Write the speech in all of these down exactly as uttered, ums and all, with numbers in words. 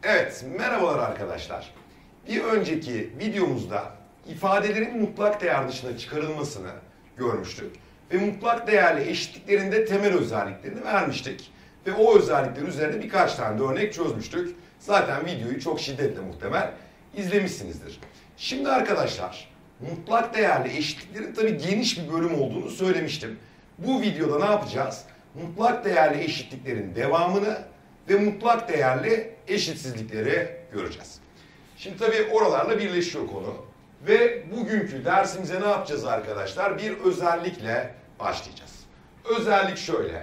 Evet, merhabalar arkadaşlar. Bir önceki videomuzda ifadelerin mutlak değer dışına çıkarılmasını görmüştük. Ve mutlak değerli eşitliklerin de temel özelliklerini vermiştik. Ve o özellikler üzerine birkaç tane de örnek çözmüştük. Zaten videoyu çok şiddetle muhtemel izlemişsinizdir. Şimdi arkadaşlar, mutlak değerli eşitliklerin tabii geniş bir bölüm olduğunu söylemiştim. Bu videoda ne yapacağız? Mutlak değerli eşitliklerin devamını ve mutlak değerli eşitsizlikleri göreceğiz. Şimdi tabii oralarla birleşiyor konu. Ve bugünkü dersimize ne yapacağız arkadaşlar? Bir özellikle başlayacağız. Özellik şöyle.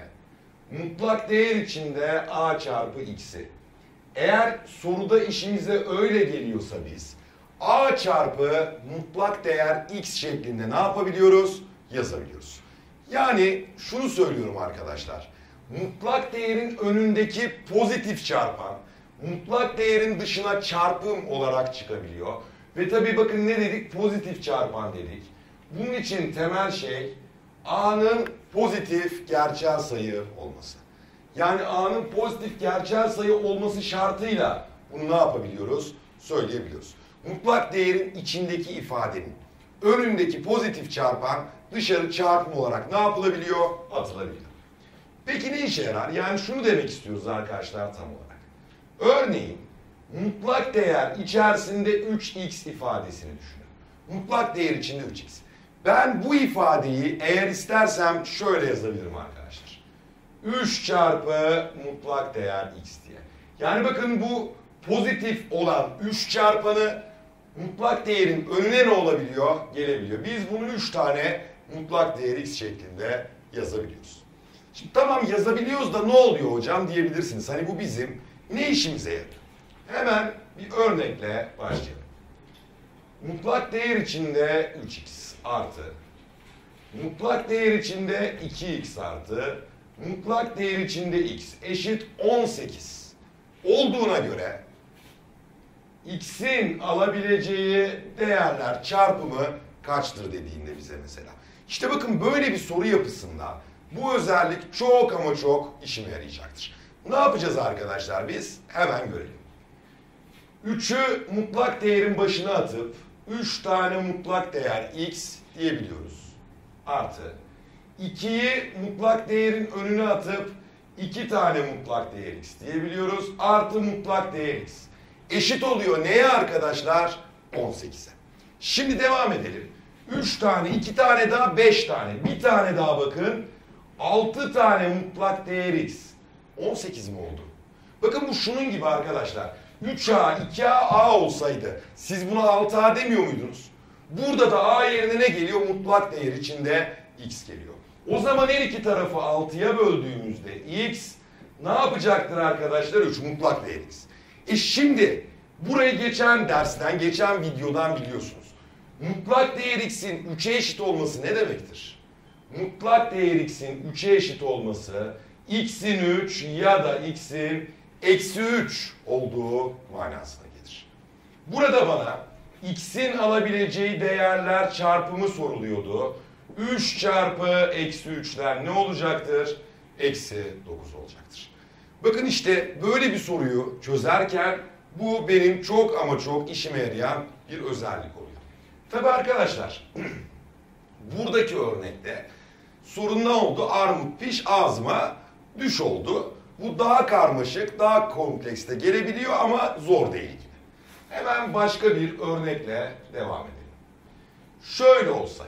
Mutlak değer içinde a çarpı x'i. Eğer soruda işimize öyle geliyorsa biz a çarpı mutlak değer x şeklinde ne yapabiliyoruz? Yazabiliyoruz. Yani şunu söylüyorum arkadaşlar. Mutlak değerin önündeki pozitif çarpan mutlak değerin dışına çarpım olarak çıkabiliyor. Ve tabii bakın ne dedik? Pozitif çarpan dedik. Bunun için temel şey a'nın pozitif gerçel sayı olması. Yani a'nın pozitif gerçel sayı olması şartıyla bunu ne yapabiliyoruz? Söyleyebiliyoruz. Mutlak değerin içindeki ifadenin önündeki pozitif çarpan dışarı çarpım olarak ne yapılabiliyor? Atılabiliyor. Peki ne işe yarar? Yani şunu demek istiyoruz arkadaşlar tam olarak. Örneğin mutlak değer içerisinde üç x ifadesini düşünün. Mutlak değer içinde üç x. Ben bu ifadeyi eğer istersem şöyle yazabilirim arkadaşlar. üç çarpı mutlak değer x diye. Yani bakın bu pozitif olan üç çarpanı mutlak değerin önüne ne olabiliyor? Gelebiliyor. Biz bunu üç tane mutlak değer x şeklinde yazabiliyoruz. Şimdi tamam yazabiliyoruz da ne oluyor hocam diyebilirsiniz. Hani bu bizim ne işimize yarıyor? Hemen bir örnekle başlayalım. Mutlak değer içinde üç x artı, mutlak değer içinde iki x artı, mutlak değer içinde x eşit on sekiz olduğuna göre x'in alabileceği değerler çarpımı kaçtır dediğinde bize mesela. İşte bakın böyle bir soru yapısında bu özellik çok ama çok işime yarayacaktır. Ne yapacağız arkadaşlar biz? Hemen görelim. üçü mutlak değerin başına atıp üç tane mutlak değer x diyebiliyoruz. Artı ikiyi mutlak değerin önüne atıp iki tane mutlak değer x diyebiliyoruz. Artı mutlak değer x. Eşit oluyor neye arkadaşlar? on sekize. Şimdi devam edelim. üç tane, iki tane daha, beş tane. Bir tane daha bakın. altı tane mutlak değer x. on sekiz mi oldu? Bakın bu şunun gibi arkadaşlar. üç a, iki a, a olsaydı siz buna altı a demiyor muydunuz? Burada da a yerine ne geliyor? Mutlak değer içinde x geliyor. O zaman her iki tarafı altıya böldüğümüzde x ne yapacaktır arkadaşlar? üç mutlak değer x. E şimdi burayı geçen dersten, geçen videodan biliyorsunuz. Mutlak değer x'in üçe eşit olması ne demektir? Mutlak değer x'in üçe eşit olması x'in üç ya da x'in eksi üç olduğu manasına gelir. Burada bana x'in alabileceği değerler çarpımı soruluyordu. üç çarpı eksi üçler ne olacaktır? Eksi dokuz olacaktır. Bakın işte böyle bir soruyu çözerken bu benim çok ama çok işime yarayan bir özellik oluyor. Tabi arkadaşlar buradaki örnekte sorun ne oldu? Armut piş ağzıma düş oldu. Bu daha karmaşık, daha komplekste gelebiliyor ama zor değil gibi. Hemen başka bir örnekle devam edelim. Şöyle olsaydı.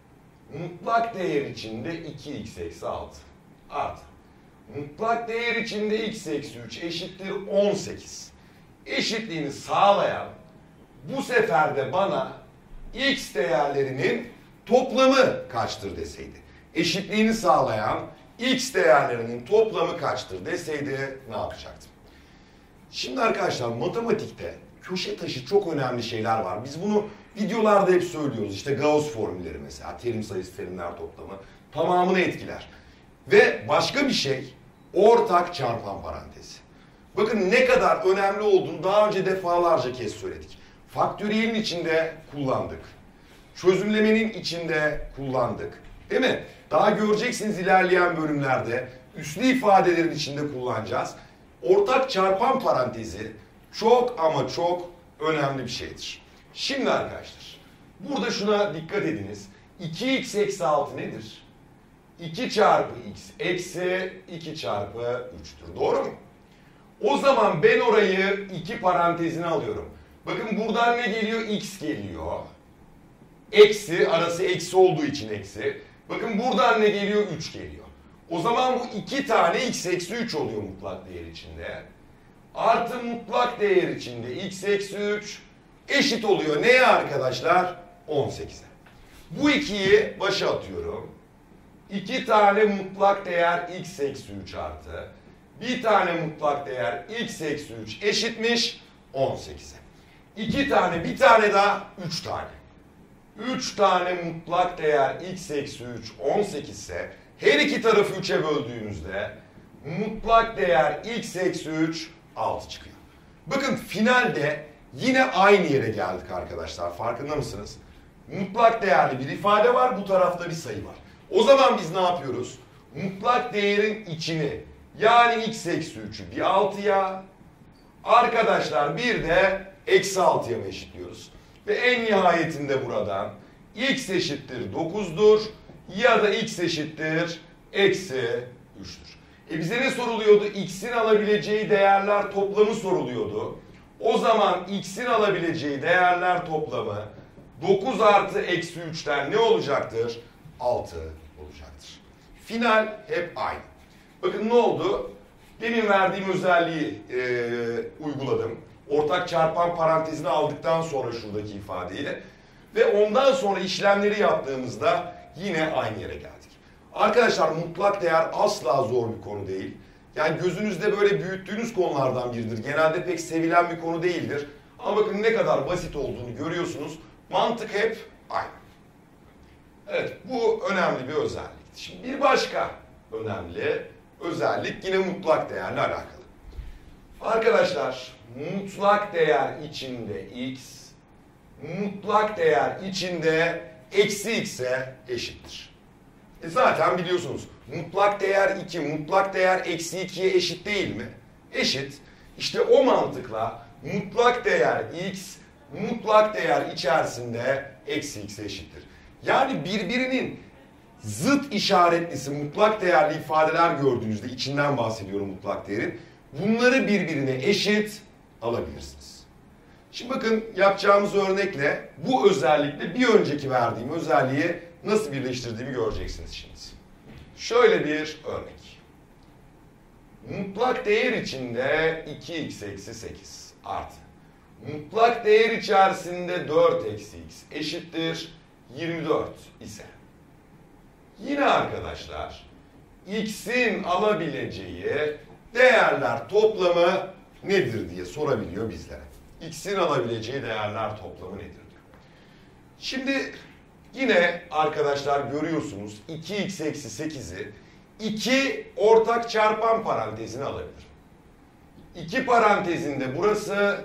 Mutlak değer içinde iki x eksi altı artı. Mutlak değer içinde x eksi üç eşittir on sekiz. Eşitliğini sağlayan bu sefer de bana x değerlerinin toplamı kaçtır deseydi. Eşitliğini sağlayan x değerlerinin toplamı kaçtır deseydi ne yapacaktım? Şimdi arkadaşlar matematikte köşe taşı çok önemli şeyler var. Biz bunu videolarda hep söylüyoruz. İşte Gauss formülleri mesela, terim sayısı terimler toplamı tamamını etkiler. Ve başka bir şey ortak çarpan parantezi. Bakın ne kadar önemli olduğunu daha önce defalarca kez söyledik. Faktöriyelin içinde kullandık. Çözümlemenin içinde kullandık. Değil mi? Daha göreceksiniz ilerleyen bölümlerde üslü ifadelerin içinde kullanacağız. Ortak çarpan parantezi çok ama çok önemli bir şeydir. Şimdi arkadaşlar, burada şuna dikkat ediniz. iki x eksi altı nedir? iki çarpı x eksi iki çarpı üç'tür. Doğru mu? O zaman ben orayı iki parantezine alıyorum. Bakın buradan ne geliyor? X geliyor. Eksi, arası eksi olduğu için eksi. Bakın buradan ne geliyor? üç geliyor. O zaman bu iki tane x eksi üç oluyor mutlak değer içinde. Artı mutlak değer içinde x eksi üç eşit oluyor. Neye arkadaşlar? on sekize. Bu ikiyi başa atıyorum. iki tane mutlak değer x eksi üç artı bir tane mutlak değer x eksi üç eşitmiş on sekize. iki tane, bir tane daha, üç tane. üç tane mutlak değer x eksi üç on sekiz ise her iki tarafı üç'e böldüğümüzde mutlak değer x eksi üç altı çıkıyor. Bakın finalde yine aynı yere geldik arkadaşlar. Farkında mısınız? Mutlak değerli bir ifade var. Bu tarafta bir sayı var. O zaman biz ne yapıyoruz? Mutlak değerin içini, yani x eksi üç'ü bir altıya, arkadaşlar bir de eksi altıya mı eşitliyoruz? Ve en nihayetinde buradan x eşittir dokuz'dur ya da x eşittir eksi üç'tür. E bize ne soruluyordu? X'in alabileceği değerler toplamı soruluyordu. O zaman x'in alabileceği değerler toplamı dokuz artı eksi üç'ten ne olacaktır? altı olacaktır. Final hep aynı. Bakın ne oldu? Demin verdiğim özelliği e, uyguladım. Ortak çarpan parantezini aldıktan sonra şuradaki ifadeyi ve ondan sonra işlemleri yaptığımızda yine aynı yere geldik. Arkadaşlar mutlak değer asla zor bir konu değil. Yani gözünüzde böyle büyüttüğünüz konulardan biridir. Genelde pek sevilen bir konu değildir. Ama bakın ne kadar basit olduğunu görüyorsunuz. Mantık hep aynı. Evet, bu önemli bir özellik. Şimdi bir başka önemli özellik yine mutlak değerle alakalı. Arkadaşlar mutlak değer içinde x, mutlak değer içinde eksi x'e eşittir. E zaten biliyorsunuz mutlak değer iki, mutlak değer eksi ikiye eşit değil mi? Eşit. İşte o mantıkla mutlak değer x, mutlak değer içerisinde eksi x'e eşittir. Yani birbirinin zıt işaretlisi mutlak değerli ifadeler gördüğünüzde, içinden bahsediyorum mutlak değerin, bunları birbirine eşit alabilirsiniz. Şimdi bakın yapacağımız örnekle bu özellikle bir önceki verdiğim özelliği nasıl birleştirdiğimi göreceksiniz şimdi. Şöyle bir örnek. Mutlak değer içinde iki x eksi sekiz artı mutlak değer içerisinde dört eksi x eşittir yirmi dört ise yine arkadaşlar x'in alabileceği değerler toplamı nedir diye sorabiliyor bizlere. X'in alabileceği değerler toplamı nedir diyor. Şimdi yine arkadaşlar görüyorsunuz iki x eksi sekiz'i iki ortak çarpan parantezine alabilir. iki parantezinde burası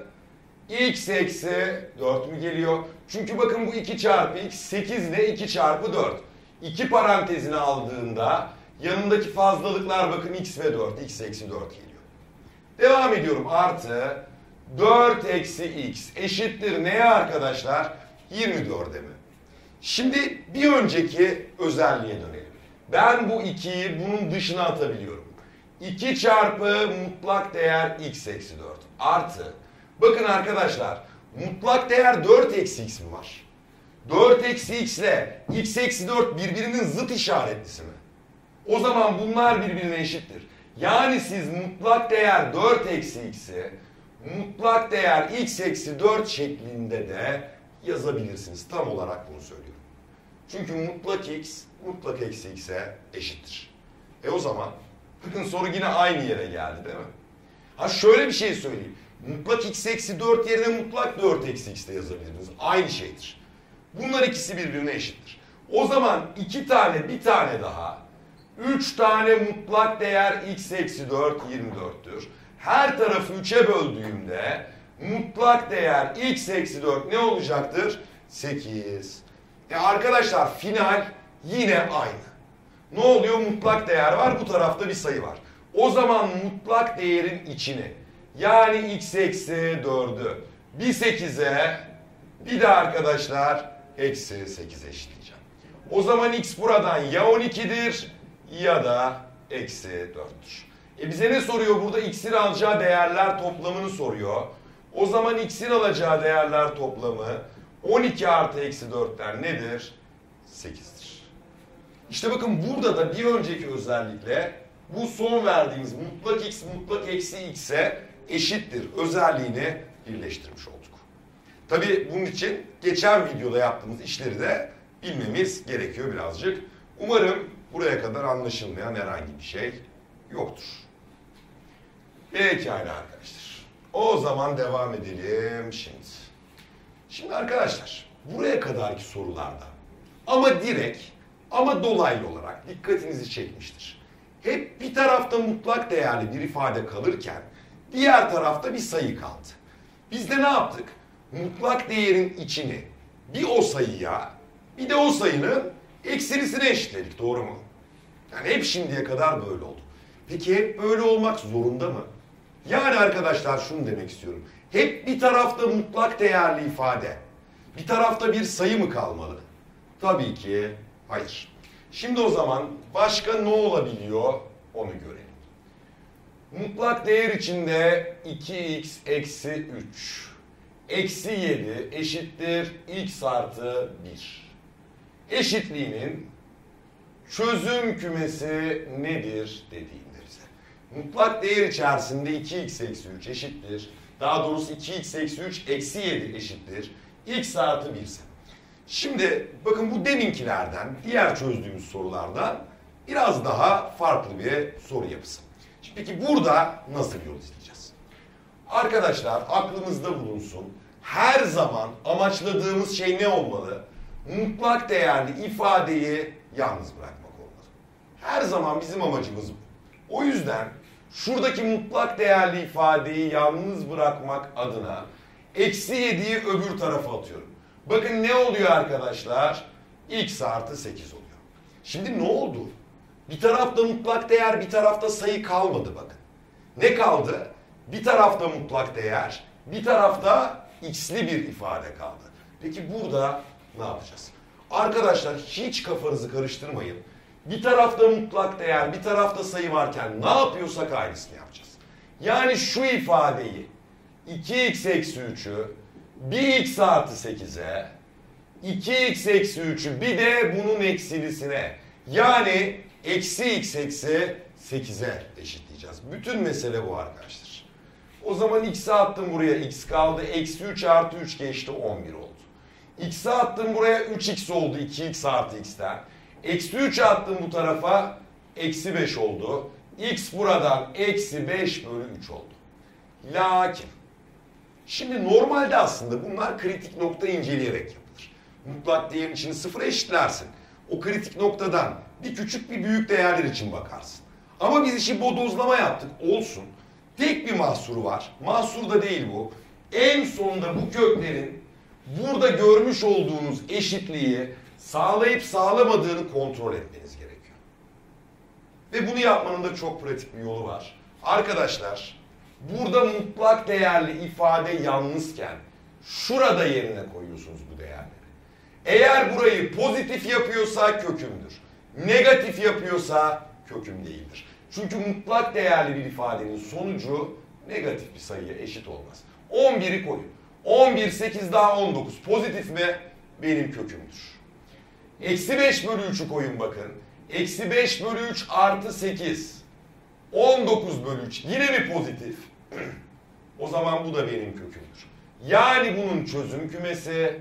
x eksi dört mü geliyor? Çünkü bakın bu iki çarpı x, sekiz ile iki çarpı dört. iki parantezine aldığında yanındaki fazlalıklar bakın x ve dört, x eksi dört geliyor. Devam ediyorum. Artı dört eksi x eşittir neye arkadaşlar? yirmi dört'e mi? Şimdi bir önceki özelliğe dönelim. Ben bu ikiyi bunun dışına atabiliyorum. iki çarpı mutlak değer x eksi dört artı. Bakın arkadaşlar mutlak değer dört eksi x mi var? dört eksi x ile x eksi dört birbirinin zıt işaretlisi mi? O zaman bunlar birbirine eşittir. Yani siz mutlak değer dört eksi x'i mutlak değer x eksi dört şeklinde de yazabilirsiniz. Tam olarak bunu söylüyorum. Çünkü mutlak x mutlak eksi x'e eşittir. E o zaman bakın soru yine aynı yere geldi değil mi? Ha şöyle bir şey söyleyeyim. Mutlak x eksi dört yerine mutlak dört eksi x de yazabilirsiniz. Aynı şeydir. Bunlar ikisi birbirine eşittir. O zaman iki tane bir tane daha üç tane mutlak değer x eksi dört yirmi dört'tür. Her tarafı üç'e böldüğümde mutlak değer x eksi dört ne olacaktır? sekiz. E arkadaşlar final yine aynı. Ne oluyor? Mutlak değer var. Bu tarafta bir sayı var. O zaman mutlak değerin içini Yani x eksi dördü bir sekize bir de arkadaşlar eksi sekize eşitleyeceğim. O zaman x buradan ya on ikidir ya da eksi dörttür. E bize ne soruyor burada? X'in alacağı değerler toplamını soruyor. O zaman x'in alacağı değerler toplamı on iki artı eksi dörtten nedir? sekizdir. İşte bakın burada da bir önceki özellikle bu son verdiğimiz mutlak x mutlak eksi x'e eşittir özelliğini birleştirmiş olduk. Tabii bunun için geçen videoda yaptığımız işleri de bilmemiz gerekiyor birazcık. Umarım buraya kadar anlaşılmayan herhangi bir şey yoktur. Pekala arkadaşlar. O zaman devam edelim şimdi. Şimdi arkadaşlar buraya kadarki sorularda ama direkt ama dolaylı olarak dikkatinizi çekmiştir. Hep bir tarafta mutlak değerli bir ifade kalırken diğer tarafta bir sayı kaldı. Biz de ne yaptık? Mutlak değerin içini bir o sayıya bir de o sayının eksilisine eşitledik, doğru mu? Yani hep şimdiye kadar böyle oldu. Peki hep böyle olmak zorunda mı? Yani arkadaşlar şunu demek istiyorum. Hep bir tarafta mutlak değerli ifade, bir tarafta bir sayı mı kalmalı? Tabii ki hayır. Şimdi o zaman başka ne olabiliyor onu görelim. Mutlak değer içinde iki x eksi üç eksi yedi eşittir x artı bir. Eşitliğinin çözüm kümesi nedir dediğinde bize. Mutlak değer içerisinde iki x eksi üç eşittir. Daha doğrusu iki x eksi üç eksi yedi eşittir. X artı bir ise. Şimdi bakın bu deminkilerden, diğer çözdüğümüz sorulardan biraz daha farklı bir soru yapısı. Şimdi peki burada nasıl bir yol izleyeceğiz? Arkadaşlar aklımızda bulunsun. Her zaman amaçladığımız şey ne olmalı? Mutlak değerli ifadeyi yalnız bırakmak olmalı. Her zaman bizim amacımız bu. O yüzden şuradaki mutlak değerli ifadeyi yalnız bırakmak adına eksi yediyi öbür tarafa atıyorum. Bakın ne oluyor arkadaşlar? X artı sekiz oluyor. Şimdi ne oldu? Bir tarafta mutlak değer, bir tarafta sayı kalmadı bakın. Ne kaldı? Bir tarafta mutlak değer, bir tarafta x'li bir ifade kaldı. Peki burada ne yapacağız? Arkadaşlar hiç kafanızı karıştırmayın. Bir tarafta mutlak değer, bir tarafta sayı varken ne yapıyorsak aynısını yapacağız. Yani şu ifadeyi iki x eksi üçü bir x artı sekize, iki x eksi üçü bir de bunun eksilisine yani eksi x eksi sekize eşitleyeceğiz. Bütün mesele bu arkadaşlar. O zaman x'i attım buraya, x kaldı. Eksi üç artı üç geçti, on bir oldu. X'i attım buraya, üç x oldu, iki x artı x'ten. Eksi üç attım bu tarafa, eksi beş oldu. X buradan eksi beş bölü üç oldu. Lakin şimdi normalde aslında bunlar kritik nokta inceleyerek yapılır. Mutlak değerin içini sıfıra eşitlersin. O kritik noktadan bir küçük bir büyük değerler için bakarsın. Ama biz işi bodozlama yaptık. Olsun. Tek bir mahsuru var. Mahsur da değil bu. En sonunda bu köklerin burada görmüş olduğunuz eşitliği sağlayıp sağlamadığını kontrol etmeniz gerekiyor. Ve bunu yapmanın da çok pratik bir yolu var. Arkadaşlar, burada mutlak değerli ifade yalnızken şurada yerine koyuyorsunuz bu değerleri. Eğer burayı pozitif yapıyorsa kökümdür. Negatif yapıyorsa köküm değildir. Çünkü mutlak değerli bir ifadenin sonucu negatif bir sayıya eşit olmaz. on biri koyun. on bir, sekiz daha on dokuz. Pozitif mi? Benim kökümdür. Eksi beş bölü üçü koyun bakın. Eksi beş bölü üç artı sekiz. on dokuz bölü üç. Yine mi pozitif? O zaman bu da benim kökümdür. Yani bunun çözüm kümesi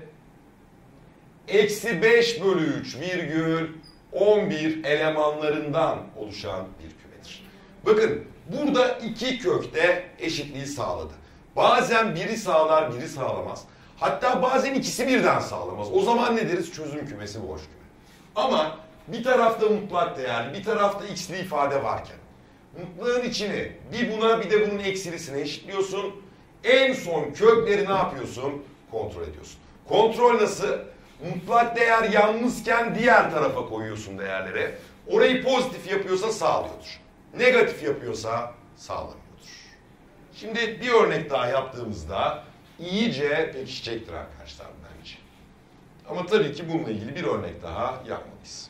eksi beş bölü üç virgül on bir elemanlarından oluşan bir kümedir. Bakın burada iki kökte eşitliği sağladı. Bazen biri sağlar, biri sağlamaz. Hatta bazen ikisi birden sağlamaz. O zaman ne deriz? Çözüm kümesi boş küme. Ama bir tarafta mutlak değer, bir tarafta x'li ifade varken mutlağın içini bir buna bir de bunun eksilisine eşitliyorsun. En son kökleri ne yapıyorsun? Kontrol ediyorsun. Kontrol nasıl? Mutlak değer yalnızken diğer tarafa koyuyorsun değerleri. Orayı pozitif yapıyorsa sağlıyordur. Negatif yapıyorsa sağlamıyordur. Şimdi bir örnek daha yaptığımızda iyice pekişecektir arkadaşlar bence. Ama tabii ki bununla ilgili bir örnek daha yapmalıyız.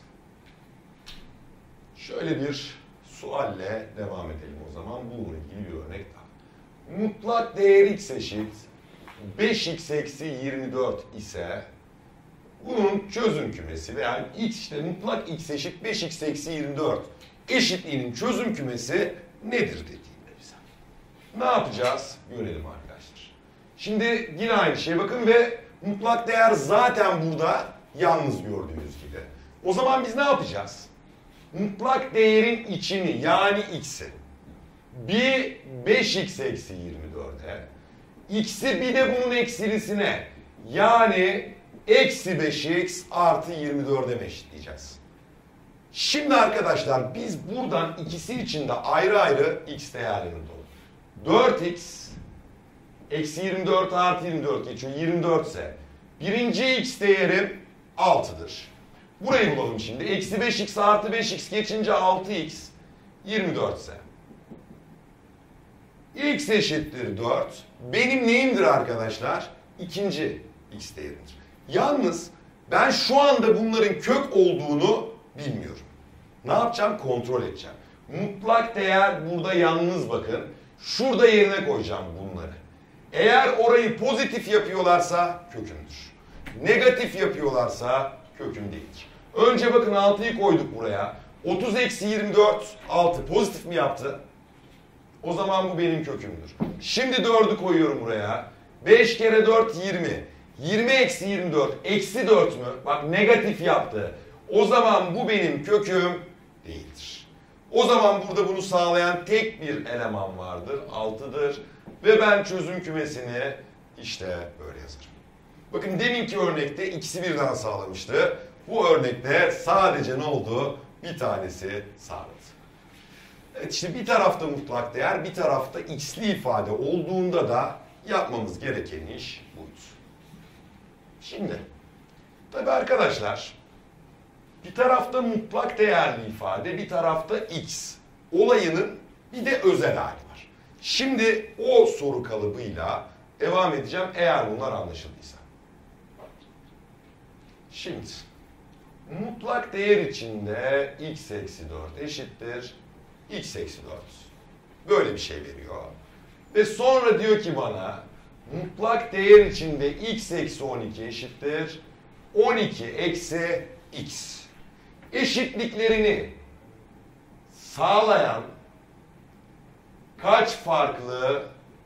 Şöyle bir sualle devam edelim o zaman. Bununla ilgili bir örnek daha. Mutlak değer x eşit beş x eksi yirmi dört ise bunun çözüm kümesi veya x işte mutlak x eşit beş x eksi yirmi dört eşitliğinin çözüm kümesi nedir dediğinde bize. Ne yapacağız? Görelim arkadaşlar. Şimdi yine aynı şeye bakın ve mutlak değer zaten burada yalnız gördüğünüz gibi. O zaman biz ne yapacağız? Mutlak değerin içini yani x'i bir beş x eksi yirmi dört'e x'i bir de bunun eksilisine yani eksi beş x artı yirmi dört'e eşitleyeceğiz. Şimdi arkadaşlar biz buradan ikisi için de ayrı ayrı x değerlerini bulalım. dört x eksi yirmi dört artı yirmi dört geçiyor. yirmi dört ise birinci x değerim altı'dır. Burayı bulalım şimdi. Eksi beş x artı beş x geçince altı x yirmi dört ise x eşittir dört. Benim neyimdir arkadaşlar? İkinci x değerimdir. Yalnız ben şu anda bunların kök olduğunu bilmiyorum. Ne yapacağım? Kontrol edeceğim. Mutlak değer burada yalnız bakın. Şurada yerine koyacağım bunları. Eğer orayı pozitif yapıyorlarsa kökümdür. Negatif yapıyorlarsa köküm değildir. Önce bakın altı'yı koyduk buraya. otuz eksi yirmi dört altı pozitif mi yaptı? O zaman bu benim kökümdür. Şimdi dörd'ü koyuyorum buraya. beş kere dört yirmi. yirmi eksi yirmi dört eksi dört mü? Bak negatif yaptı. O zaman bu benim köküm değildir. O zaman burada bunu sağlayan tek bir eleman vardır. altı'dır. Ve ben çözüm kümesini işte böyle yazarım. Bakın deminki örnekte ikisi birden sağlamıştı. Bu örnekte sadece ne oldu? Bir tanesi sağladı. Evet işte bir tarafta mutlak değer, bir tarafta x'li ifade olduğunda da yapmamız gereken iş buydu. Şimdi tabii arkadaşlar bir tarafta mutlak değerli ifade, bir tarafta x. Olayının bir de özel hali var. Şimdi o soru kalıbıyla devam edeceğim eğer bunlar anlaşıldıysa. Şimdi mutlak değer içinde x eksi dört eşittir x eksi dört. Böyle bir şey veriyor. Ve sonra diyor ki bana mutlak değer içinde x eksi on iki eşittir on iki eksi x. Eşitliklerini sağlayan kaç farklı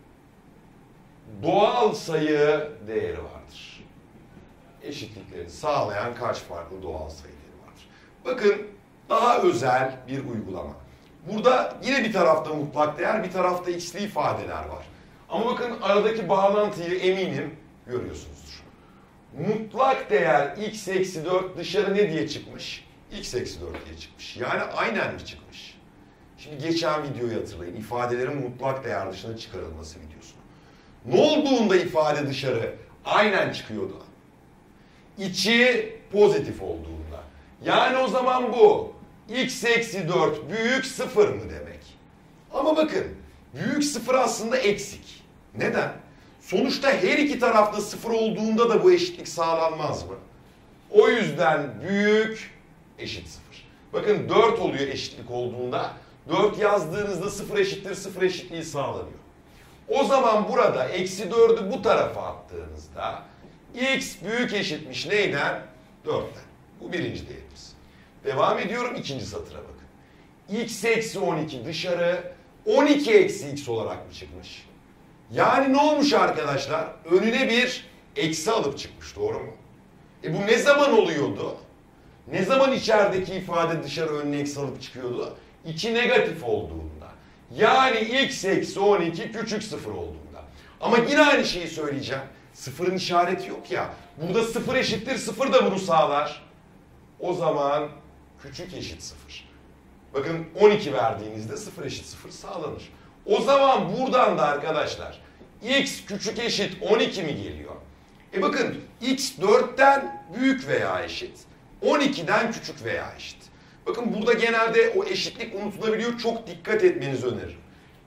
doğal sayı değeri vardır? Eşitliklerini sağlayan kaç farklı doğal sayı değeri vardır? Bakın daha özel bir uygulama. Burada yine bir tarafta mutlak değer, bir tarafta x'li ifadeler var. Ama bakın aradaki bağlantıyı eminim görüyorsunuzdur. Mutlak değer x eksi dört dışarı ne diye çıkmış? X eksi dört diye çıkmış. Yani aynen mi çıkmış? Şimdi geçen videoyu hatırlayın. İfadelerin mutlak değer dışına çıkarılması videosunu. Ne olduğunda ifade dışarı aynen çıkıyordu? İçi pozitif olduğunda. Yani o zaman bu x eksi dört büyük sıfır mı demek? Ama bakın büyük sıfır aslında eksik. Neden? Sonuçta her iki tarafta sıfır olduğunda da bu eşitlik sağlanmaz mı? O yüzden büyük eşit sıfır. Bakın dört oluyor eşitlik olduğunda. dört yazdığınızda sıfır eşittir sıfır eşitliği sağlanıyor. O zaman burada eksi dörd'ü bu tarafa attığınızda x büyük eşitmiş neyden? dört'ten. Bu birinci değerimiz. Devam ediyorum ikinci satıra bakın. X eksi on iki dışarı on iki eksi x olarak mı çıkmış? Yani ne olmuş arkadaşlar? Önüne bir eksi alıp çıkmış, doğru mu? E bu ne zaman oluyordu? Ne zaman içerideki ifade dışarı önüne eksi alıp çıkıyordu? İçi negatif olduğunda. Yani x eksi on iki küçük sıfır olduğunda. Ama yine aynı şeyi söyleyeceğim. Sıfırın işareti yok ya. Burada sıfır eşittir sıfır da bunu sağlar. O zaman küçük eşit sıfır. Bakın on iki verdiğinizde sıfır eşit sıfır sağlanır. O zaman buradan da arkadaşlar x küçük eşit on iki mi geliyor? E bakın x dört'ten büyük veya eşit. on iki'den küçük veya eşit. Bakın burada genelde o eşitlik unutulabiliyor. Çok dikkat etmenizi öneririm.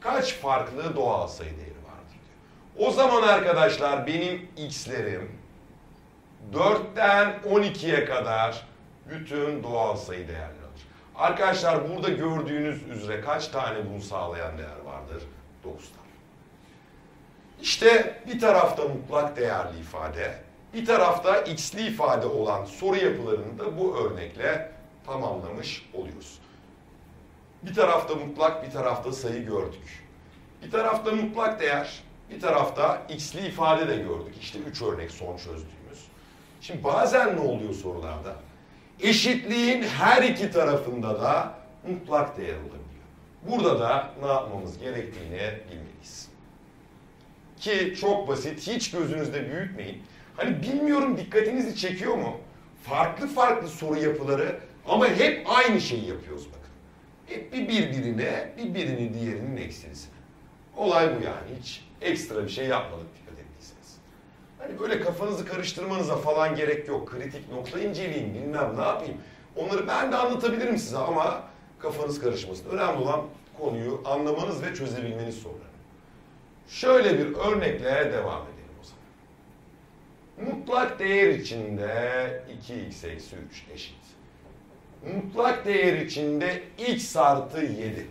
kaç farklı doğal sayı değeri vardır diyor. O zaman arkadaşlar benim x'lerim dörtten on ikiye kadar bütün doğal sayı değerleri alır. Arkadaşlar burada gördüğünüz üzere kaç tane bunu sağlayan değer vardır? dokuz tane. İşte bir tarafta mutlak değerli ifade, bir tarafta x'li ifade olan soru yapılarını da bu örnekle tamamlamış oluyoruz. Bir tarafta mutlak, bir tarafta sayı gördük. Bir tarafta mutlak değer, bir tarafta x'li ifade de gördük. İşte üç örnek son çözdüğümüz. Şimdi bazen ne oluyor sorularda? Eşitliğin her iki tarafında da mutlak değer olabiliyor. Burada da ne yapmamız gerektiğini bilmeliyiz. Ki çok basit, hiç gözünüzde büyütmeyin. Hani bilmiyorum dikkatinizi çekiyor mu? Farklı farklı soru yapıları ama hep aynı şeyi yapıyoruz bakın. Hep bir birbirine, bir birini diğerinin eksilisine. Olay bu yani. Hiç ekstra bir şey yapmadık dikkat ettiyseniz. Hani böyle kafanızı karıştırmanıza falan gerek yok. Kritik nokta inceleyin, bilmem ne yapayım. Onları ben de anlatabilirim size ama kafanız karışmasın. Önemli olan konuyu anlamanız ve çözebilmeniz soruları. Şöyle bir örnekle devam edelim o zaman. Mutlak değer içinde iki x eksi üç eşit. Mutlak değer içinde x artı yedi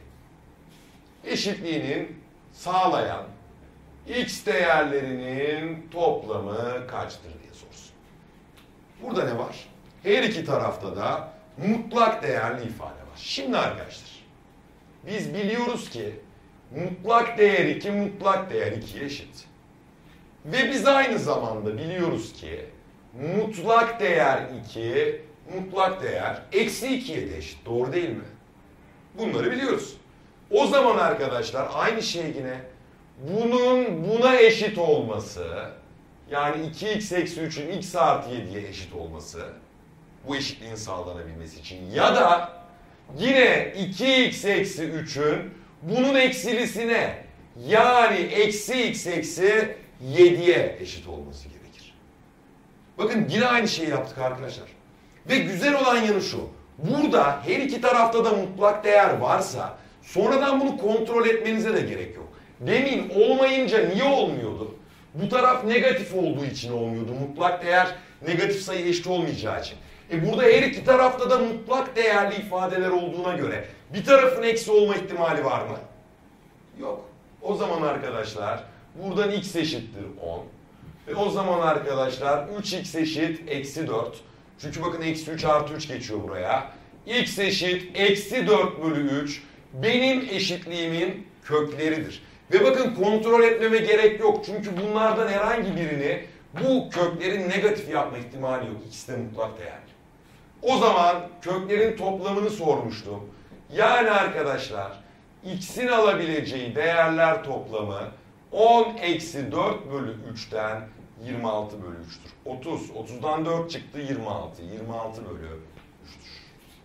eşitliğinin sağlayan x değerlerinin toplamı kaçtır diye sorsun. Burada ne var? Her iki tarafta da mutlak değerli ifade var. Şimdi arkadaşlar biz biliyoruz ki mutlak değer iki mutlak değer ikiye eşit. Ve biz aynı zamanda biliyoruz ki mutlak değer iki mutlak değer eksi ikiye de eşit. Doğru değil mi? Bunları biliyoruz. O zaman arkadaşlar aynı şey yine bunun buna eşit olması, yani iki x eksi üçün x artı yediye eşit olması, bu eşitliğin sağlanabilmesi için ya da yine iki x eksi üçün bunun eksilisine, yani eksi x eksi yediye eşit olması gerekir. Bakın yine aynı şeyi yaptık arkadaşlar. Ve güzel olan yanı şu. Burada her iki tarafta da mutlak değer varsa sonradan bunu kontrol etmenize de gerek yok. Demin olmayınca niye olmuyordu? Bu taraf negatif olduğu için olmuyordu. Mutlak değer negatif sayı eşit olmayacağı için. E burada her iki tarafta da mutlak değerli ifadeler olduğuna göre bir tarafın eksi olma ihtimali var mı? Yok. O zaman arkadaşlar buradan x eşittir on. Ve o zaman arkadaşlar üç x eşit eksi dört. Çünkü bakın eksi üç artı üç geçiyor buraya. X eşit eksi dört bölü üç benim eşitliğimin kökleridir. Ve bakın kontrol etmeme gerek yok. Çünkü bunlardan herhangi birini bu köklerin negatif yapma ihtimali yok. İkisi de mutlak değerli. O zaman köklerin toplamını sormuştum. Yani arkadaşlar x'in alabileceği değerler toplamı on eksi dört bölü üçten yirmi altı bölü üç'tür. otuz. otuzdan dört çıktı yirmi altı. yirmi altı bölü üç'tür.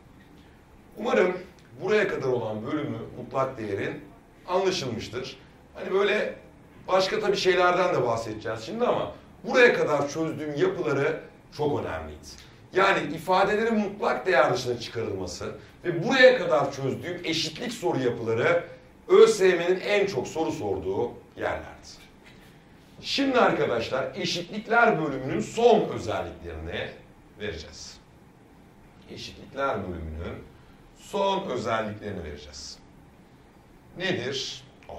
Umarım buraya kadar olan bölümü mutlak değerin anlaşılmıştır. Hani böyle başka tabii şeylerden de bahsedeceğiz şimdi ama buraya kadar çözdüğüm yapıları çok önemliydi. Yani ifadelerin mutlak değer dışına çıkarılması ve buraya kadar çözdüğüm eşitlik soru yapıları ÖSYM'nin en çok soru sorduğu yerlerdi. Şimdi arkadaşlar eşitlikler bölümünün son özelliklerini vereceğiz. Eşitlikler bölümünün son özelliklerini vereceğiz. Nedir? O.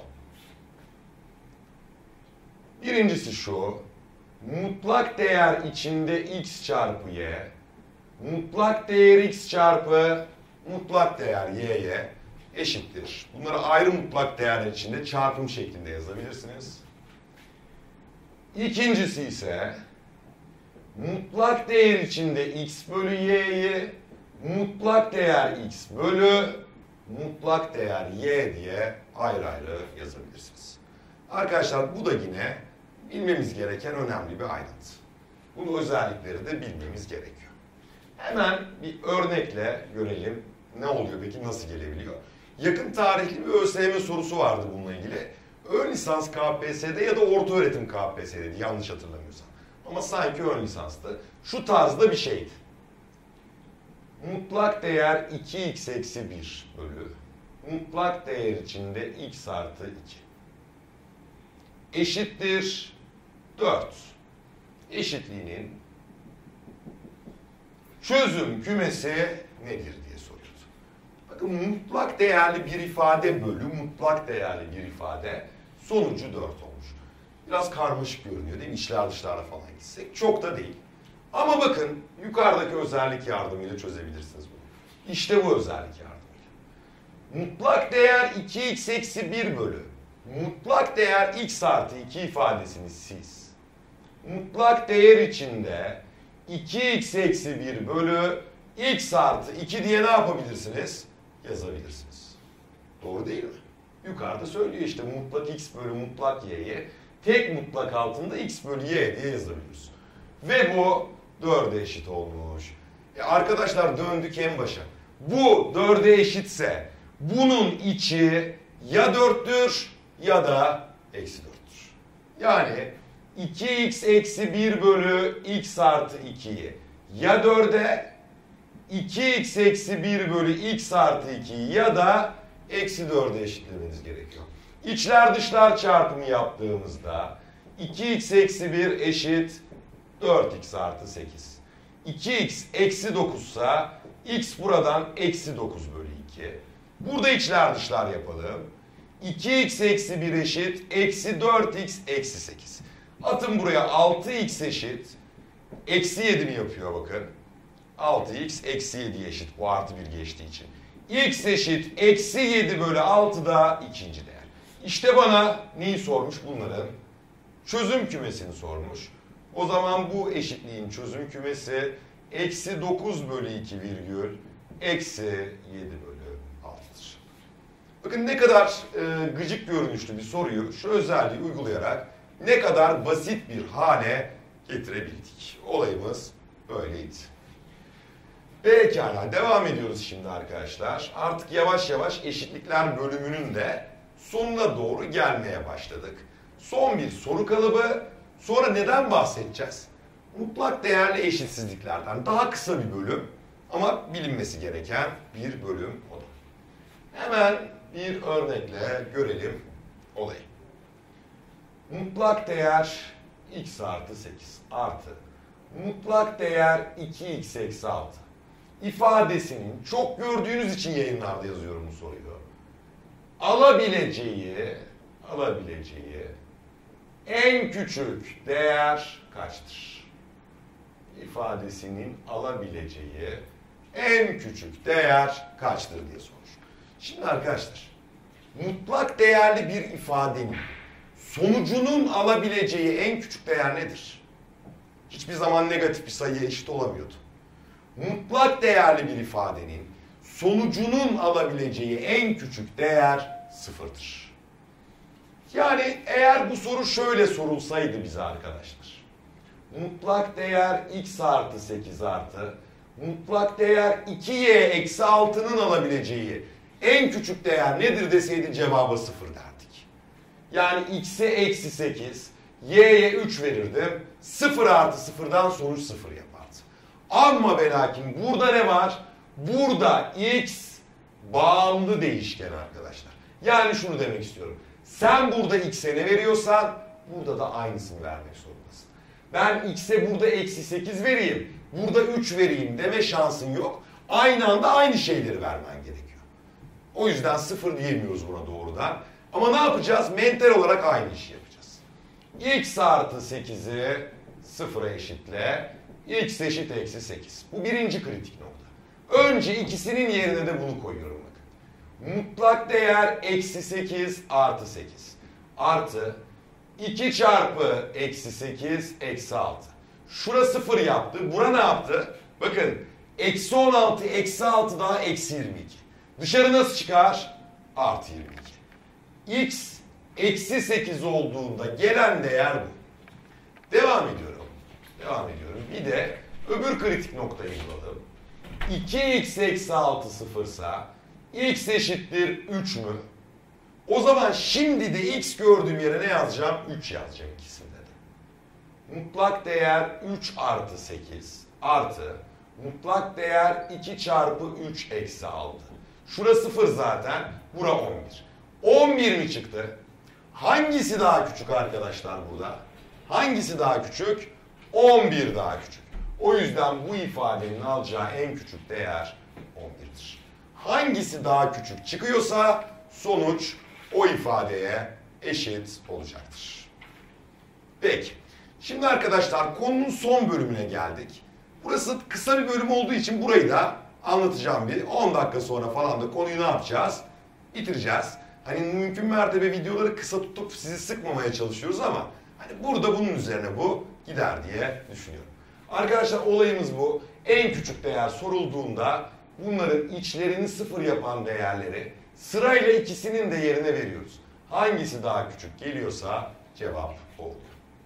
Birincisi şu. Mutlak değer içinde x çarpı y, mutlak değer x çarpı mutlak değer y'ye eşittir. Bunları ayrı mutlak değerler içinde çarpım şeklinde yazabilirsiniz. İkincisi ise mutlak değer içinde x bölü y'yi mutlak değer x bölü mutlak değer y diye ayrı ayrı yazabilirsiniz. Arkadaşlar bu da yine bilmemiz gereken önemli bir ayrıntı. Bu özellikleri de bilmemiz gerekiyor. Hemen bir örnekle görelim ne oluyor peki, nasıl gelebiliyor. Yakın tarihli bir ÖSYM sorusu vardı bununla ilgili. Ön lisans K P S S'de ya da ortaöğretim K P S S'deydi yanlış hatırlamıyorsam. Ama sanki ön lisanstı. Şu tarzda bir şeydi. Mutlak değer iki x eksi bir bölü mutlak değer içinde x artı iki eşittir dört. Eşitliğinin çözüm kümesi nedir diye soruyordu. Bakın mutlak değerli bir ifade bölü mutlak değerli bir ifade sonucu dört olmuş. Biraz karmaşık görünüyor değil mi? İçler dışlarla falan gitsek. Çok da değil. Ama bakın yukarıdaki özellik yardımıyla çözebilirsiniz bunu. İşte bu özellik yardımıyla. Mutlak değer iki x eksi bir bölü mutlak değer x artı iki ifadesini siz mutlak değer içinde iki x eksi bir bölü x artı iki diye ne yapabilirsiniz? Yazabilirsiniz. Doğru değil mi? Yukarıda söylüyor işte mutlak x bölü mutlak y'ye tek mutlak altında x bölü y diye yazabiliyoruz. Ve bu dörde eşit olmuş. E arkadaşlar döndük en başa. Bu dörde eşitse bunun içi ya dörttür ya da eksi dörttür. Yani iki x eksi bir bölü x artı ikiyi ya dörde iki x eksi bir bölü x artı ikiyi ya da eksi dörde eşitlemeniz gerekiyor. İçler dışlar çarpımı yaptığımızda iki x eksi bir eşit dört x artı sekiz. iki x eksi dokuz ise x buradan eksi dokuz bölü iki. Burada içler dışlar yapalım. iki x eksi bir eşit eksi dört x eksi sekiz. Atın buraya altı x eşit eksi yedi mi yapıyor bakın. altı x eksi yedi eşit bu artı bir geçtiği için. X eşit eksi yedi bölü altı da ikinci değer. İşte bana neyi sormuş bunların? Çözüm kümesini sormuş. O zaman bu eşitliğin çözüm kümesi eksi dokuz bölü iki virgül eksi yedi bölü altıdır. Bakın ne kadar e, gıcık görünüşlü bir soruyu şu özelliği uygulayarak ne kadar basit bir hale getirebildik. Olayımız böyleydi. Pekala devam ediyoruz şimdi arkadaşlar. Artık yavaş yavaş eşitlikler bölümünün de sonuna doğru gelmeye başladık. Son bir soru kalıbı. Sonra neden bahsedeceğiz? Mutlak değerli eşitsizliklerden daha kısa bir bölüm ama bilinmesi gereken bir bölüm o da. Hemen bir örnekle görelim olayı. Mutlak değer x artı sekiz artı mutlak değer iki x eksi altı ifadesinin çok gördüğünüz için yayınlarda yazıyorum bu soruyu. Alabileceği alabileceği en küçük değer kaçtır? İfadesinin alabileceği en küçük değer kaçtır diye sormuş. Şimdi arkadaşlar mutlak değerli bir ifadenin sonucunun alabileceği en küçük değer nedir? Hiçbir zaman negatif bir sayıya eşit olamıyordu. Mutlak değerli bir ifadenin sonucunun alabileceği en küçük değer sıfırdır. Yani eğer bu soru şöyle sorulsaydı bize arkadaşlar. Mutlak değer x artı sekiz artı mutlak değer iki y eksi altının alabileceği en küçük değer nedir deseydi cevaba sıfır derdik. Yani x'e eksi sekiz, y'ye üç verirdim. sıfır artı sıfırdan sonuç sıfır yapardı. Ama ve lakin burada ne var? Burada x bağımlı değişken arkadaşlar. Yani şunu demek istiyorum. Sen burada x'e ne veriyorsan burada da aynısını vermek zorundasın. Ben x'e burada eksi sekiz vereyim, burada üç vereyim deme şansın yok. Aynı anda aynı şeyleri vermen gerekiyor. O yüzden sıfır diyemiyoruz buna doğrudan. Ama ne yapacağız? Mental olarak aynı işi yapacağız. X artı sekizi sıfıra eşitle. X eşit eksi sekiz. Bu birinci kritik nokta. Önce ikisinin yerine de bunu koyuyorum bakın. Mutlak değer eksi sekiz artı sekiz. Artı iki çarpı eksi sekiz eksi altı. Şura sıfır yaptı. Bura ne yaptı? Bakın eksi on altı eksi altı daha eksi yirmi iki. Dışarı nasıl çıkar? Artı yirmi iki. X eksi sekiz olduğunda gelen değer bu. Devam ediyorum. Devam ediyorum. Bir de öbür kritik noktayı bulalım. iki x eksi altı sıfırsa x eşittir üç mü? O zaman şimdi de x gördüğüm yere ne yazacağım? üç yazacağım ikisinde de. Mutlak değer üç artı sekiz artı mutlak değer iki çarpı üç eksi altı. Şura sıfır zaten. Bura on bir. on bir mi çıktı? Hangisi daha küçük arkadaşlar burada? Hangisi daha küçük? on bir daha küçük. O yüzden bu ifadenin alacağı en küçük değer on bir'dir. Hangisi daha küçük çıkıyorsa sonuç o ifadeye eşit olacaktır. Peki. Şimdi arkadaşlar konunun son bölümüne geldik. Burası kısa bir bölüm olduğu için burayı da anlatacağım bir. on dakika sonra falan da konuyu ne yapacağız? Bitireceğiz. Hani mümkün mertebe videoları kısa tutup sizi sıkmamaya çalışıyoruz ama hani burada bunun üzerine bu gider diye düşünüyorum. Arkadaşlar olayımız bu. En küçük değer sorulduğunda bunların içlerini sıfır yapan değerleri sırayla ikisinin de yerine veriyoruz. Hangisi daha küçük geliyorsa cevap o oluyor.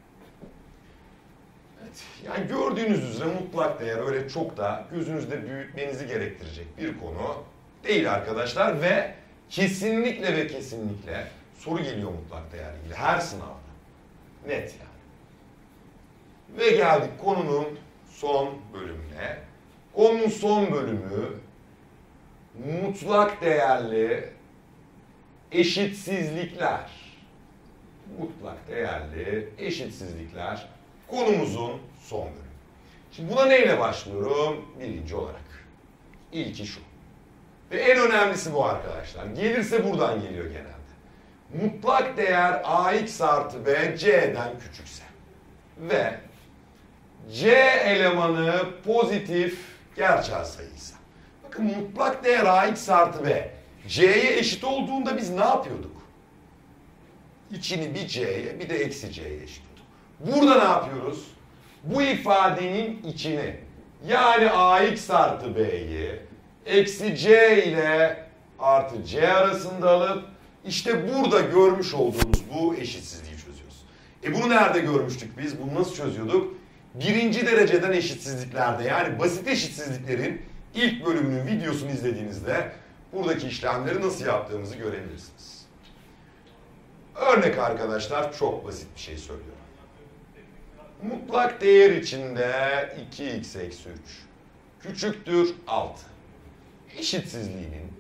Evet, yani gördüğünüz üzere mutlak değer öyle çok da gözünüzde büyütmenizi gerektirecek bir konu değil arkadaşlar ve kesinlikle ve kesinlikle soru geliyor mutlak değerle ilgili her sınavda. Net yani. Ve geldik konunun son bölümüne. Konunun son bölümü mutlak değerli eşitsizlikler. Mutlak değerli eşitsizlikler konumuzun son bölümü. Şimdi buna neyle başlıyorum? Birinci olarak. İlki şu. Ve en önemlisi bu arkadaşlar. Gelirse buradan geliyor genelde. Mutlak değer ax artı b c'den küçükse ve c elemanı pozitif gerçel sayıysa. Bakın mutlak değer ax artı b c'ye eşit olduğunda biz ne yapıyorduk? İçini bir c'ye bir de eksi c'ye eşitliyorduk. Burada ne yapıyoruz? Bu ifadenin içini yani ax artı b'yi eksi c ile artı c arasında alıp işte burada görmüş olduğumuz bu eşitsizliği çözüyoruz. E bunu nerede görmüştük biz? Bunu nasıl çözüyorduk? Birinci dereceden eşitsizliklerde yani basit eşitsizliklerin ilk bölümünün videosunu izlediğinizde buradaki işlemleri nasıl yaptığımızı görebilirsiniz. Örnek arkadaşlar çok basit bir şey söylüyorum. Mutlak değer içinde iki x eksi üç küçüktür altı. Eşitsizliğinin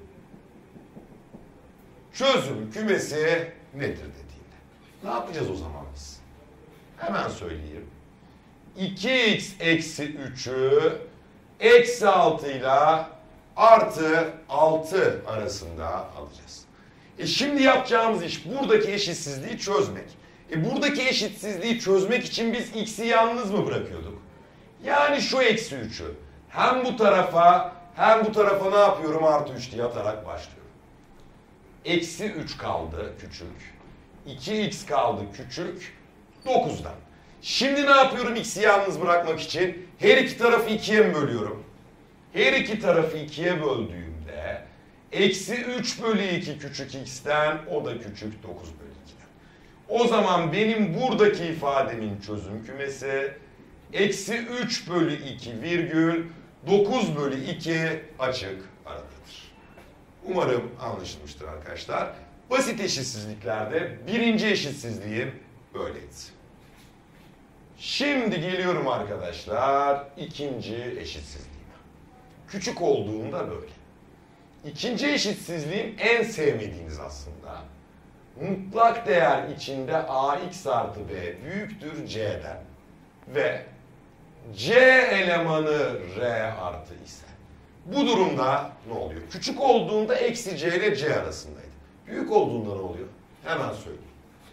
çözüm kümesi nedir dediğinde. Ne yapacağız o zaman biz? Hemen söyleyeyim. iki x eksi üç'ü eksi altı ile artı altı arasında alacağız. E şimdi yapacağımız iş buradaki eşitsizliği çözmek. E buradaki eşitsizliği çözmek için biz x'i yalnız mı bırakıyorduk? Yani şu eksi üç'ü hem bu tarafa hem bu tarafa ne yapıyorum? Artı üç diye atarak başlıyorum. Eksi üç kaldı küçük. iki x kaldı küçük. dokuz'dan. Şimdi ne yapıyorum x'i yalnız bırakmak için? Her iki tarafı ikiye mi bölüyorum? Her iki tarafı ikiye böldüğümde eksi üç bölü iki küçük x'ten o da küçük dokuz bölü iki'den. O zaman benim buradaki ifademin çözüm kümesi eksi üç bölü iki virgül dokuz bölü iki açık aradadır. Umarım anlaşılmıştır arkadaşlar. Basit eşitsizliklerde birinci eşitsizliğim böyleydi. Şimdi geliyorum arkadaşlar ikinci eşitsizliğime. Küçük olduğunda böyle. İkinci eşitsizliğim en sevmediğiniz aslında. Mutlak değer içinde ax artı b büyüktür c'den ve c elemanı r artı ise. Bu durumda ne oluyor? Küçük olduğunda eksi c ile c arasındaydı. Büyük olduğunda ne oluyor? Hemen söyleyeyim.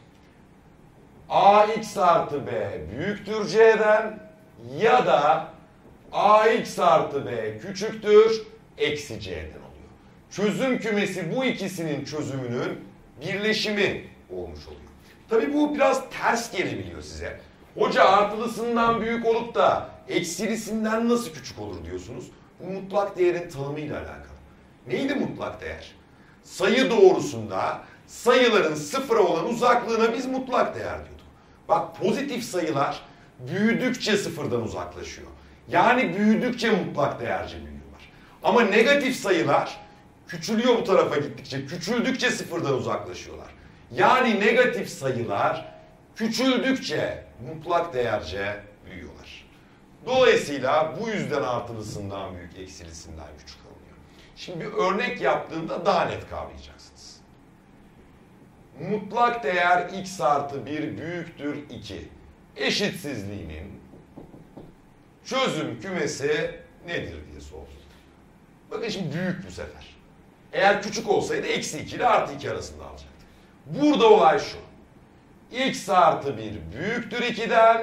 ax artı b büyüktür c'den ya da ax artı b küçüktür eksi c'den oluyor. Çözüm kümesi bu ikisinin çözümünün birleşimi olmuş oluyor. Tabii bu biraz ters gelebiliyor size. Hoca artılısından büyük olup da eksilisinden nasıl küçük olur diyorsunuz. Bu mutlak değerin tanımıyla alakalı. Neydi mutlak değer? Sayı doğrusunda sayıların sıfıra olan uzaklığına biz mutlak değer diyorduk. Bak pozitif sayılar büyüdükçe sıfırdan uzaklaşıyor. Yani büyüdükçe mutlak değerce büyüyorlar. Ama negatif sayılar küçülüyor bu tarafa gittikçe, küçüldükçe sıfırdan uzaklaşıyorlar. Yani negatif sayılar küçüldükçe mutlak değerce büyüyorlar. Dolayısıyla bu yüzden artılısından büyük, eksilisinden küçük alınıyor. Şimdi bir örnek yaptığımda daha net kavrayacaksınız. Mutlak değer x artı bir büyüktür iki eşitsizliğinin çözüm kümesi nedir diye sordum. Bakın şimdi büyük bu sefer. Eğer küçük olsaydı eksi iki ile artı iki arasında alacaktık. Burada olay şu. X artı bir büyüktür iki'den,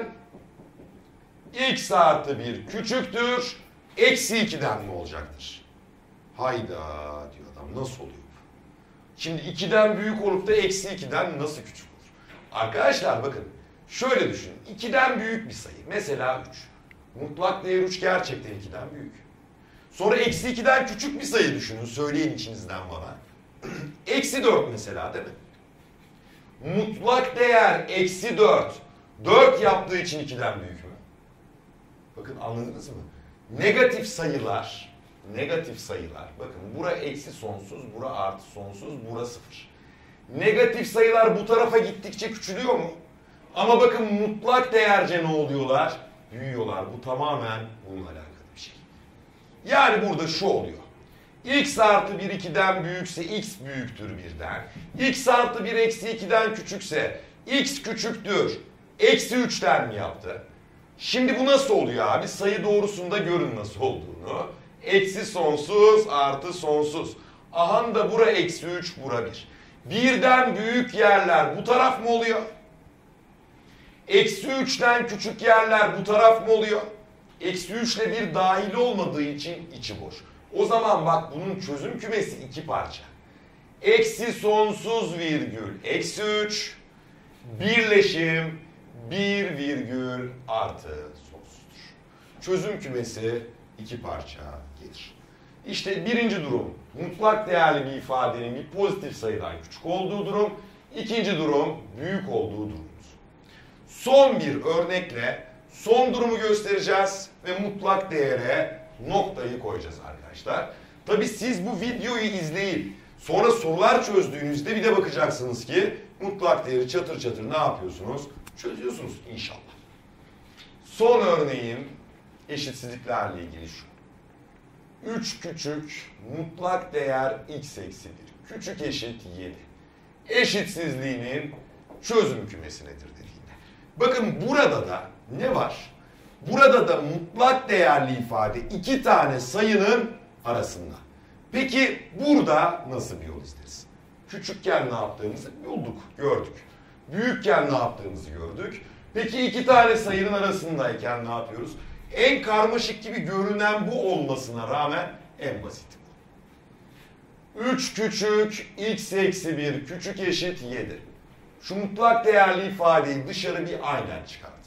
x artı bir küçüktür, eksi iki'den mi olacaktır? Hayda diyor adam, nasıl oluyor? Şimdi iki'den büyük olup da eksi iki'den nasıl küçük olur? Arkadaşlar bakın, şöyle düşünün. iki'den büyük bir sayı, mesela üç. Mutlak değer üç gerçekten iki'den büyük. Sonra eksi iki'den küçük bir sayı düşünün, söyleyin içinizden bana. Eksi dört mesela, değil mi? Mutlak değer eksi dört. dört yaptığı için iki'den büyük mü? Bakın anladınız mı? Negatif sayılar, negatif sayılar, bakın bura eksi sonsuz, bura artı sonsuz, bura sıfır. Negatif sayılar bu tarafa gittikçe küçülüyor mu? Ama bakın mutlak değerce ne oluyorlar? Büyüyorlar. Bu tamamen bununla alakalı bir şey. Yani burada şu oluyor. X artı bir iki'den büyükse x büyüktür birden. X artı bir eksi iki'den küçükse x küçüktür. Eksi üç'ten mi yaptı? Şimdi bu nasıl oluyor abi? Sayı doğrusunda görün nasıl olduğunu. Eksi sonsuz artı sonsuz. Aha da bura eksi üç, bura bir. Birden büyük yerler bu taraf mı oluyor? Eksi üç'ten küçük yerler bu taraf mı oluyor? Eksi üç ile bir dahil olmadığı için içi boş. O zaman bak bunun çözüm kümesi iki parça. Eksi sonsuz virgül eksi üç birleşim bir virgül artı sonsuzdur. Çözüm kümesi iki parça gelir. İşte birinci durum mutlak değerli bir ifadenin bir pozitif sayıdan küçük olduğu durum. İkinci durum büyük olduğu durumdur. Son bir örnekle son durumu göstereceğiz ve mutlak değere noktayı koyacağız arkadaşlar. Tabii siz bu videoyu izleyip sonra sorular çözdüğünüzde bir de bakacaksınız ki mutlak değeri çatır çatır ne yapıyorsunuz? Çözüyorsunuz inşallah. Son örneğim eşitsizliklerle ilgili şu. üç küçük mutlak değer x eksi bir küçük eşit yedi. Eşitsizliğinin çözüm kümesi nedir dediğinde. Bakın burada da ne var? Burada da mutlak değerli ifade iki tane sayının arasında. Peki burada nasıl bir yol izleriz? Küçükken ne yaptığımızı bulduk, gördük. Büyükken ne yaptığımızı gördük. Peki iki tane sayının arasındayken ne yapıyoruz? En karmaşık gibi görünen bu olmasına rağmen en basiti bu. üç küçük x eksi bir küçük eşit yedi. Şu mutlak değerli ifadeyi dışarı bir aynen çıkarttım.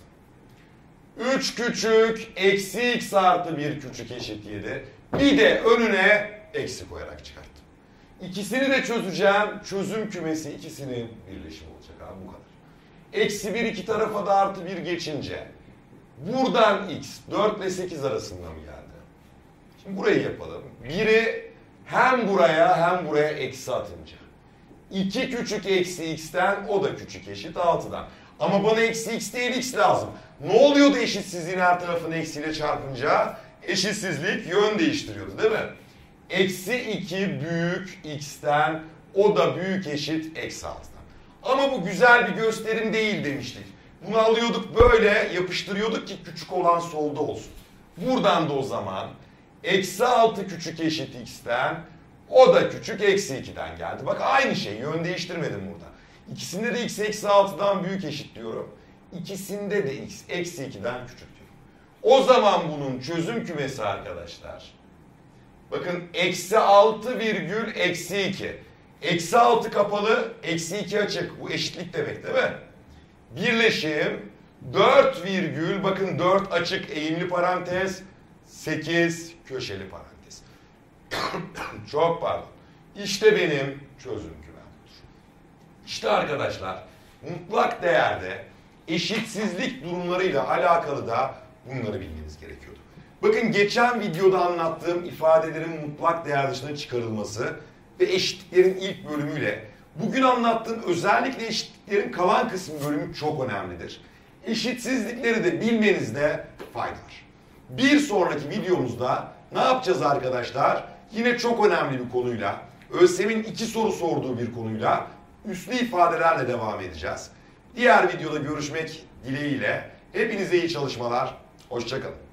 üç küçük eksi x artı bir küçük eşit yedi. Bir de önüne eksi koyarak çıkarttım. İkisini de çözeceğim. Çözüm kümesi ikisinin birleşimi olacak abi, bu kadar. Eksi bir iki tarafa da artı bir geçince buradan x dört ile sekiz arasında mı geldi? Şimdi burayı yapalım. biri hem buraya hem buraya eksi atınca. iki küçük eksi x'ten o da küçük eşit altıdan. Ama bana eksi x değil x lazım. Ne oluyordu eşitsizliğin her tarafını eksiyle çarpınca? Eşitsizlik yön değiştiriyordu değil mi? Eksi iki büyük x'ten o da büyük eşit eksi altıdan. Ama bu güzel bir gösterim değil demiştik. Bunu alıyorduk böyle yapıştırıyorduk ki küçük olan solda olsun. Buradan da o zaman eksi altı küçük eşit x'ten o da küçük eksi iki'den geldi. Bak aynı şey, yön değiştirmedim burada. İkisinde de x eksi altı'dan büyük eşit diyorum. İkisinde de x eksi iki'den küçük diyorum. O zaman bunun çözüm kümesi arkadaşlar. Bakın eksi altı virgül eksi iki. Eksi altı kapalı, eksi iki açık. Bu eşitlik demek değil mi? Birleşim dört virgül, bakın dört açık eğimli parantez, sekiz köşeli parantez. Çok pardon. İşte benim çözüm kümem. İşte arkadaşlar mutlak değerde eşitsizlik durumlarıyla alakalı da bunları bilmeniz gerekiyordu. Bakın geçen videoda anlattığım ifadelerin mutlak değer dışına çıkarılması ve eşitliklerin ilk bölümüyle bugün anlattığım özellikle eşitliklerin kalan kısmı bölümü çok önemlidir. Eşitsizlikleri de bilmenizde fayda var. Bir sonraki videomuzda ne yapacağız arkadaşlar? yine çok önemli bir konuyla, ÖSYM'in iki soru sorduğu bir konuyla üslü ifadelerle devam edeceğiz. Diğer videoda görüşmek dileğiyle hepinize iyi çalışmalar, hoşça kalın.